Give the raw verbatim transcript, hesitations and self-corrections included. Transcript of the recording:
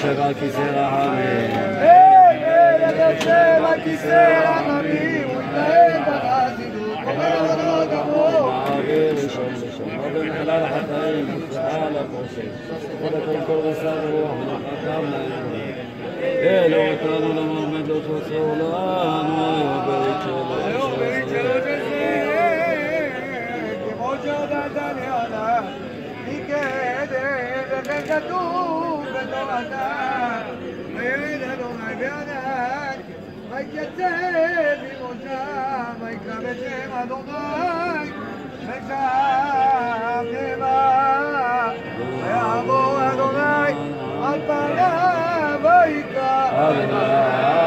יושב על כיסא רחמים. יושב על כיסא רחמים, הוא יתנהל בחסידות, אומר אותו גמור. מעביר ראשון לשם, ובמחילה לחטאים, נפלאה לפושעים. קודם כל כל רס"ר רוח, וחתם להם. אלו אותנו למעמד לא תוצאו לנו, היום ברית שלו. היום ברית שלו שזה, כמו שהודעת לעולם, מקדם, וכן כתוב בתורתה, וירד אדוני בענן, ויתייצב בראשם, ויקרא בשם אדוני, ושם נאמר, ויעבור אדוני על פניו ויקרא.